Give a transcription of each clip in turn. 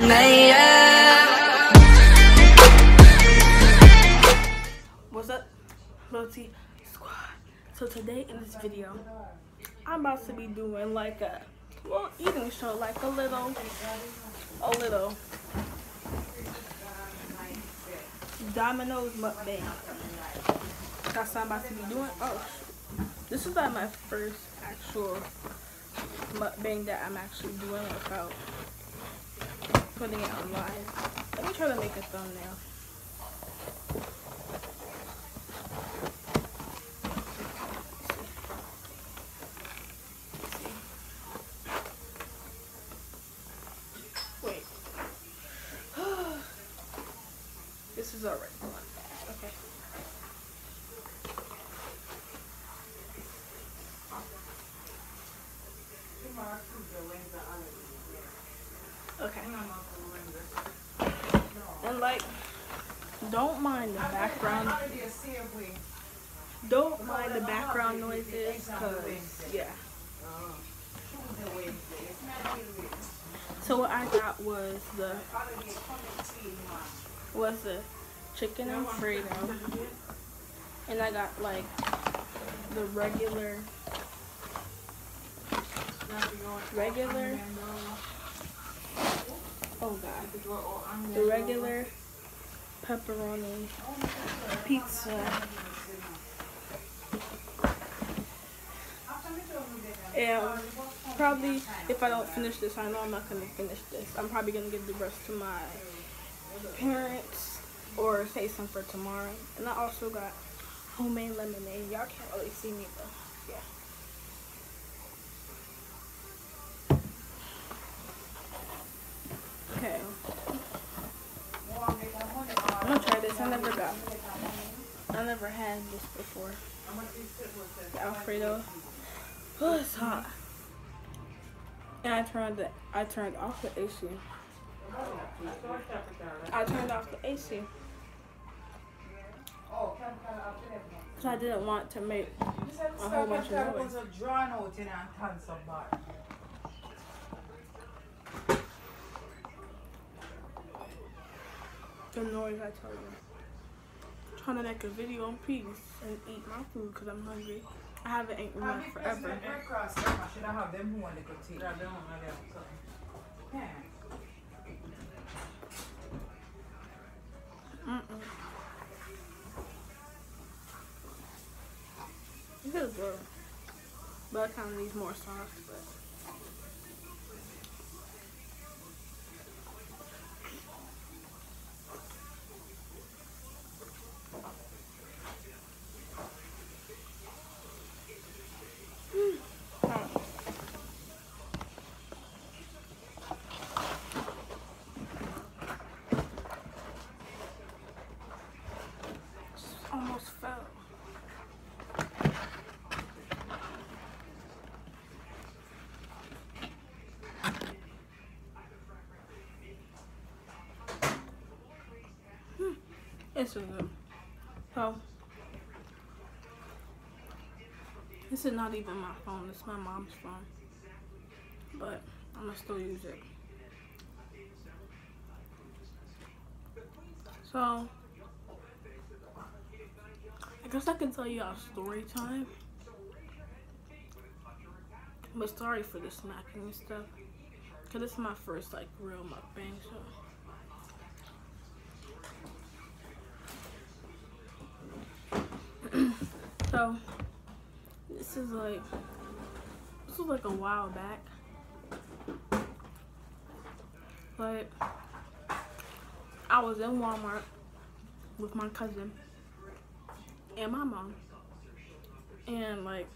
What's up, Loyalty Squad? So today in this video, I'm about to be doing like a little eating show, like a little Domino's mukbang. That's what I'm about to be doing. Oh, this is like my first actual mukbang that I'm actually doing without putting it online. Let me try to make a thumbnail. Wait. This is already going fast. Okay. Okay. And like, don't mind the background. Don't mind the background noises, cause yeah. So what I got was the chicken Alfredo, and I got like the regular. Oh god, the regular pepperoni pizza. And probably, if I don't finish this, I know I'm not going to finish this. I'm probably going to give the rest to my parents or save some for tomorrow. And I also got homemade lemonade. Y'all can't really see me, but yeah. Okay. I'm going to try this. I never had this before. The Alfredo. Oh, it's hot. And I turned off the AC. I turned off the AC. Because I didn't want to make a whole bunch of noise. The noise, I tell you. I'm trying to make a video in peace and eat my food because I'm hungry. I haven't eaten one forever. This is good. But it kind of needs more sauce. But almost fell. It's so good. So, this is not even my phone. It's my mom's phone. But I'm gonna still use it. So, I guess I can tell you our story time. But sorry for the smacking and stuff. Cause this is my first like real mukbang, so. So this was like a while back. But I was in Walmart with my cousin and my mom, and like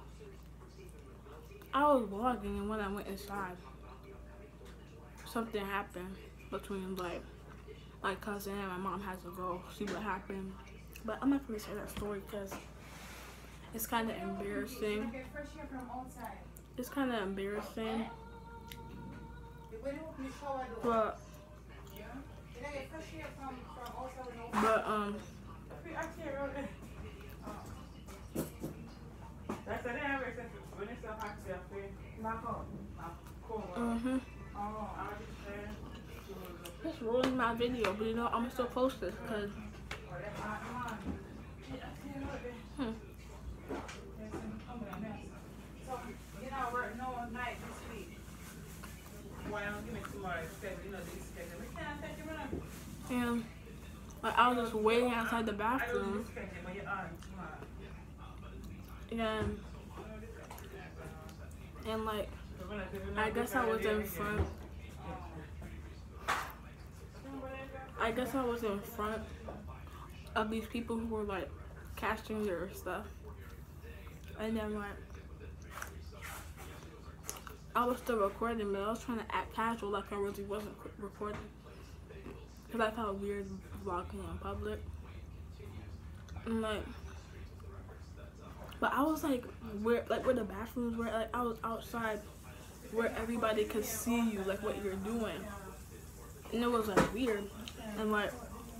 I was vlogging, and when I went inside, something happened between like my cousin and my mom. Had to go see what happened, but I'm not gonna say that story because it's kind of embarrassing. It's kind of embarrassing, but ruined my video, but you know, I'm still post this because and like, I was just waiting outside the bathroom, and like, I guess I was in front. I guess I was in front of these people who were like cashing their stuff, and then like I was still recording, but I was trying to act casual like I really wasn't recording because I felt weird vlogging in public. And like, but I was like where the bathrooms were. Like I was outside where everybody could see you, like what you're doing, and it was like weird. And like,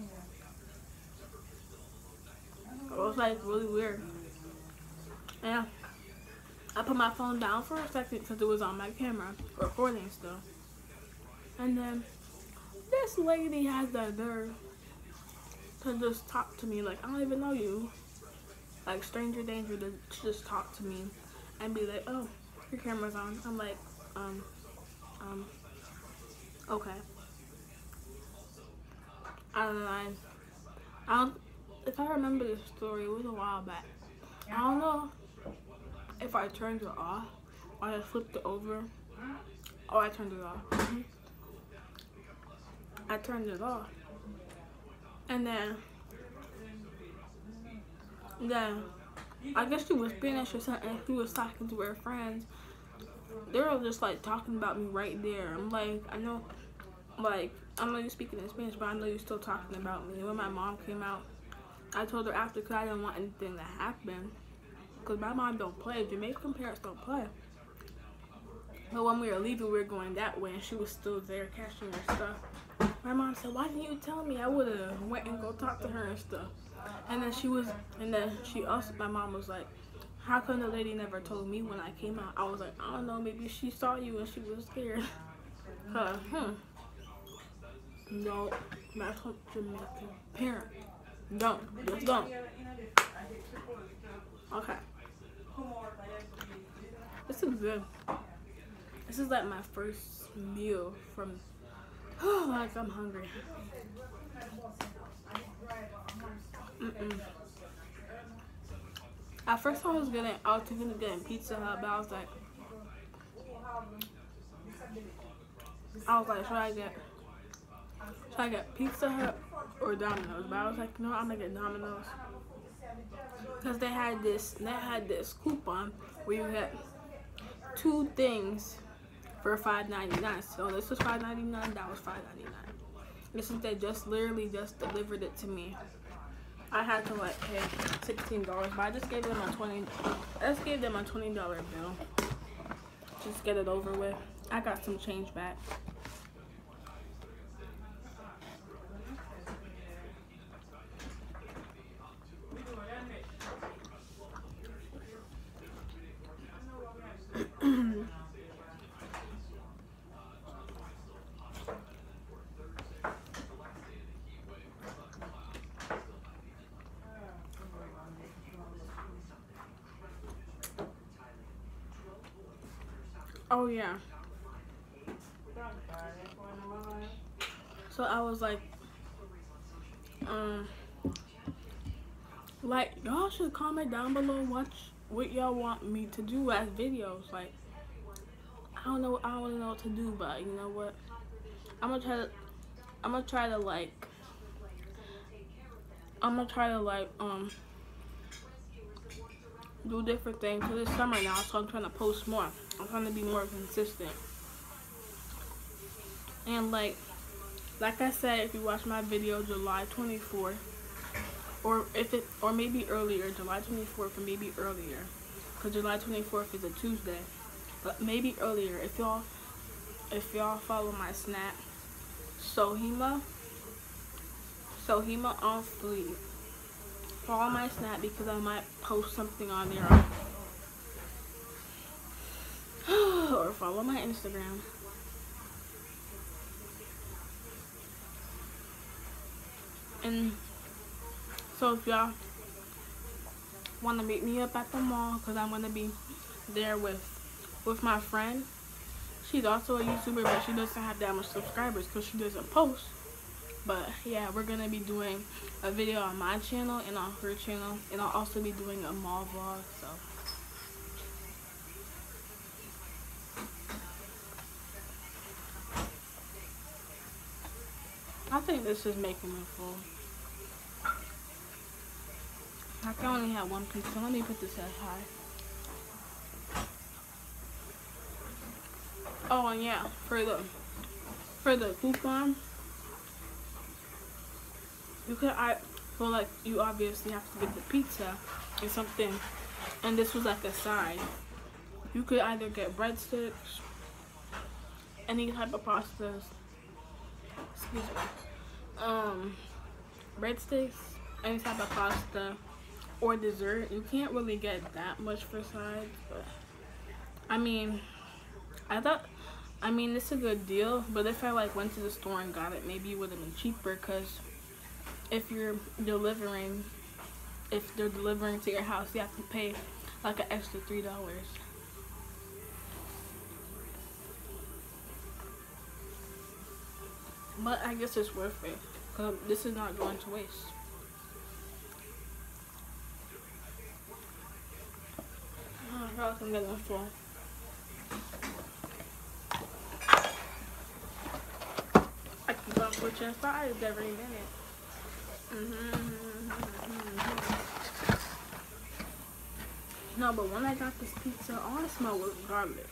it was like really weird. And I put my phone down for a second because it was on my camera, recording still. And then this lady has the nerve to just talk to me like, I don't even know you. Like stranger danger to just talk to me and be like, oh, your camera's on. I'm like, okay. I don't know. If I remember this story, it was a while back. I don't know if I turned it off or I flipped it over. Oh, I turned it off. I turned it off. And then I guess she was Spanish or something. She was talking to her friends. They were just like talking about me right there. I'm like, I know you're speaking in Spanish, but I know you're still talking about me. When my mom came out, I told her after because I didn't want anything to happen. Because my mom don't play. Jamaican parents don't play. But when we were leaving, we were going that way, and she was still there cashing her stuff. My mom said, why didn't you tell me? I would have went and go talk to her and stuff. And then my mom was like, how come the lady never told me when I came out? I was like, I don't know, maybe she saw you and she was scared. No, that's what Jamaican parent. Don't. Just don't. Okay. This is good. This is like my first meal from, like I'm hungry. At first I was thinking of getting Pizza Hut, but I was like, should I get Pizza Hut or Domino's? But I was like, no, I'm gonna get Domino's because they had this coupon where you get 2 things for $5.99. So this was $5.99. That was $5.99. And since they literally just delivered it to me, I had to like pay $16. But I just gave them a $20 bill. Just get it over with. I got some change back. Oh yeah. So I was like y'all should comment down below what y'all want me to do as videos. Like I don't know what to do, but you know what? I'm gonna try to do different things. So this summer now, so I'm trying to post more. I'm trying to be more consistent. And like I said, if you watch my video July 24th, or maybe earlier, July 24th or maybe earlier, because July 24th is a Tuesday, but maybe earlier. If y'all follow my Snap, Sohima on Fleet. Follow my Snap because I might post something on there. Or follow my Instagram. And so if y'all want to meet me up at the mall, because I'm going to be there with my friend. She's also a YouTuber, but she doesn't have that much subscribers because she doesn't post. But yeah, we're going to be doing a video on my channel and on her channel. And I'll also be doing a mall vlog. So I think this is making me full. I can only have one piece, so let me put this as high. Oh, and yeah, for the coupon, you obviously have to get the pizza and something, and this was like a side. You could either get breadsticks, any type of pastas, excuse me, breadsticks, any type of pasta, or dessert. You can't really get that much for sides, but I mean, it's a good deal, but if I like went to the store and got it, maybe it would have been cheaper, because if they're delivering to your house, you have to pay like an extra $3. But I guess it's worth it, because this is not going to waste. Oh, I feel like I'm getting full. I keep on switching sides every minute. No, but when I got this pizza, all I smelled was garlic.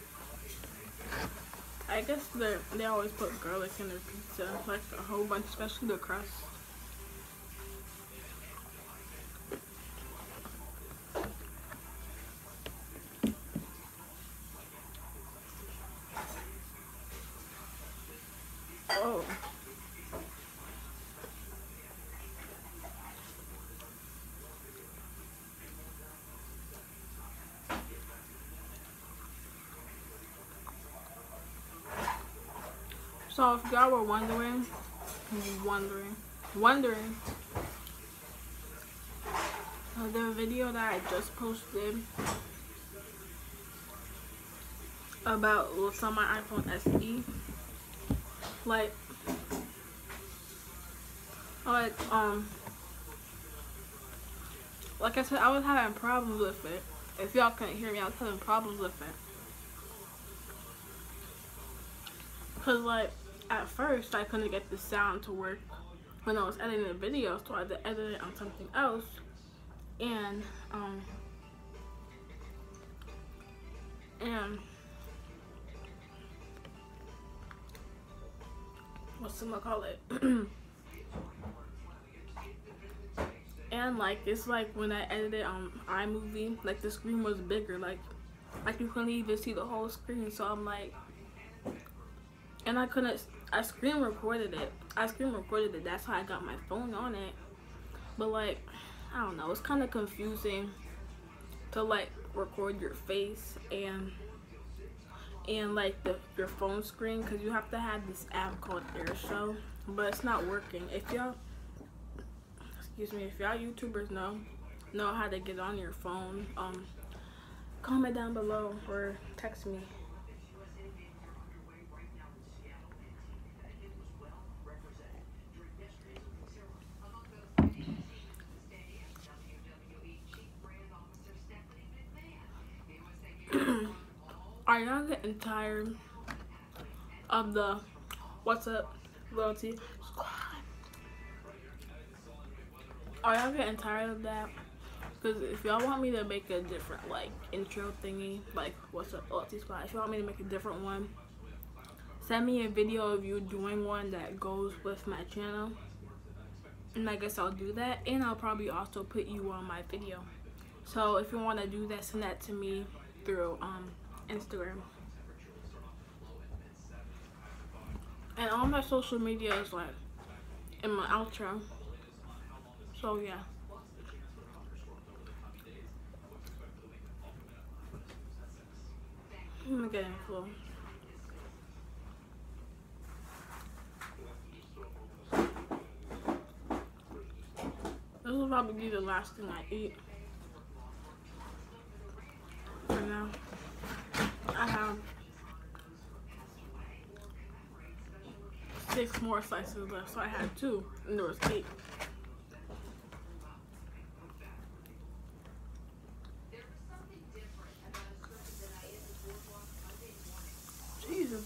I guess they always put garlic in their pizza, like a whole bunch, especially the crust. Oh. So if y'all were wondering, the video that I just posted about what's on my iPhone SE, like I said, I was having problems with it. If y'all couldn't hear me, I was having problems with it. Cause like at first I couldn't get the sound to work when I was editing the video, so I had to edit it on something else. And whatchamacallit? And like it's like when I edited on iMovie, like the screen was bigger, like you couldn't even see the whole screen. So I'm like, and I screen recorded it. That's how I got my phone on it. But like, I don't know, it's kind of confusing to like record your face and like your phone screen, because you have to have this app called AirShow, but it's not working. If y'all YouTubers know how to get on your phone, comment down below or text me. Are y'all getting tired of the What's Up Loyalty Squad? Are y'all getting tired of that? Because if y'all want me to make a different like intro thingy, like What's Up Loyalty Squad, if y'all want me to make a different one, send me a video of you doing one that goes with my channel, and I guess I'll do that, and I'll probably also put you on my video. So if you want to do that, send that to me through Instagram. And all my social media is like in my outro. So yeah. I'm getting full. will probably be the last thing I eat. For now, I have 6 more slices left, so I had 2, and there was 8. Jesus.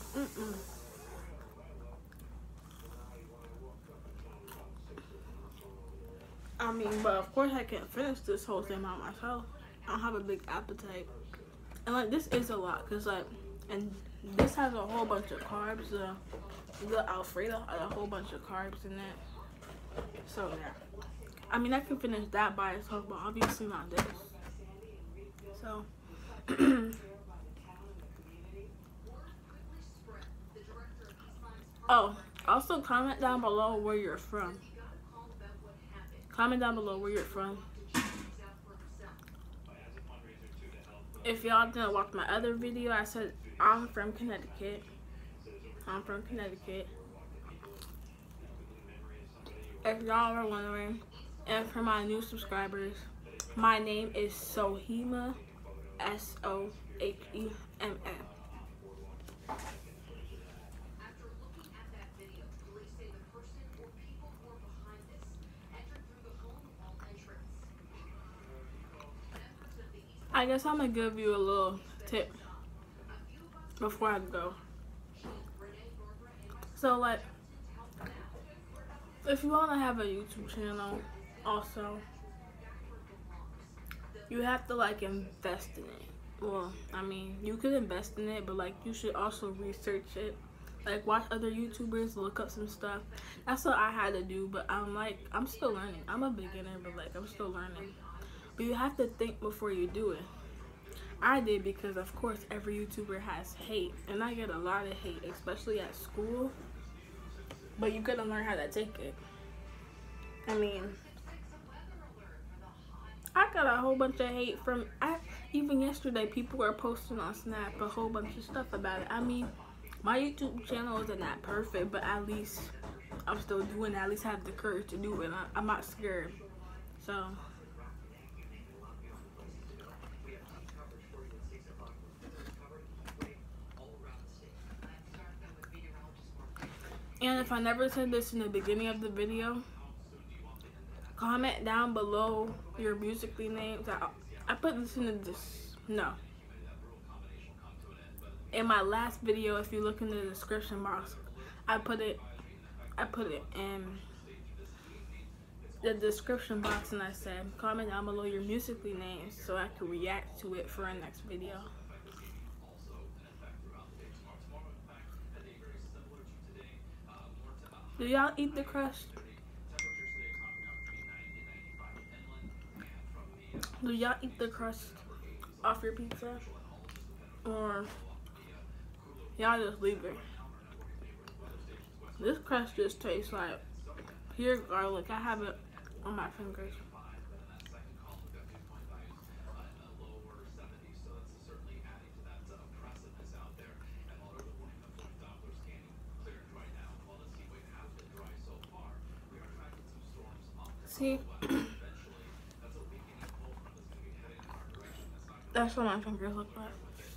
I mean, but of course I can't finish this whole thing by myself. I don't have a big appetite. And like, this is a lot, cause like, and this has a whole bunch of carbs. The Alfredo has a whole bunch of carbs in it. So yeah, I mean I can finish that by itself, but obviously not this. So. Oh, also comment down below where you're from. Comment down below where you're from. If y'all didn't watch my other video, I said I'm from Connecticut. I'm from Connecticut. If y'all are wondering, and for my new subscribers, my name is Sohima, Sohema. I guess I'm gonna give you a little tip before I go. So like, if you wanna have a YouTube channel, also, you have to like invest in it. Well, I mean, you could invest in it, but like you should also research it. Like watch other YouTubers, look up some stuff. That's what I had to do, but I'm still learning. I'm a beginner, but like I'm still learning. But you have to think before you do it. I did, because of course every YouTuber has hate, and I get a lot of hate, especially at school. But you gotta learn how to take it. I mean, I got a whole bunch of hate from, even yesterday people were posting on Snap a whole bunch of stuff about it. I mean, my YouTube channel isn't that perfect, but at least I'm still doing it. I at least have the courage to do it. I'm not scared. So. And if I never said this in the beginning of the video, comment down below your Musical.ly names. I put this in in my last video. If you look in the description box, I put it in the description box, and I said comment down below your Musical.ly names so I can react to it for our next video. Do y'all eat the crust? Do y'all eat the crust off your pizza? Or y'all just leave it? This crust just tastes like pure garlic. I have it on my fingers. See? That's what my fingers look like.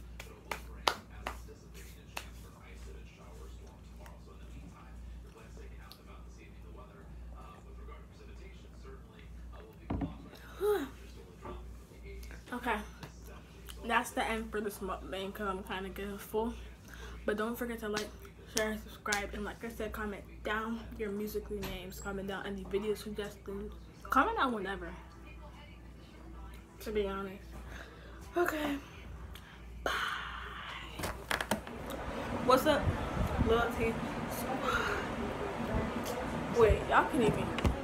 Okay, that's the end for this mukbang because I'm kind of getting full. But don't forget to like, share, and subscribe. And like I said, comment down your Musical.ly names. Comment down any video suggestions. Comment down whatever, to be honest. Okay. Bye. What's up, Lil T? Wait, y'all can even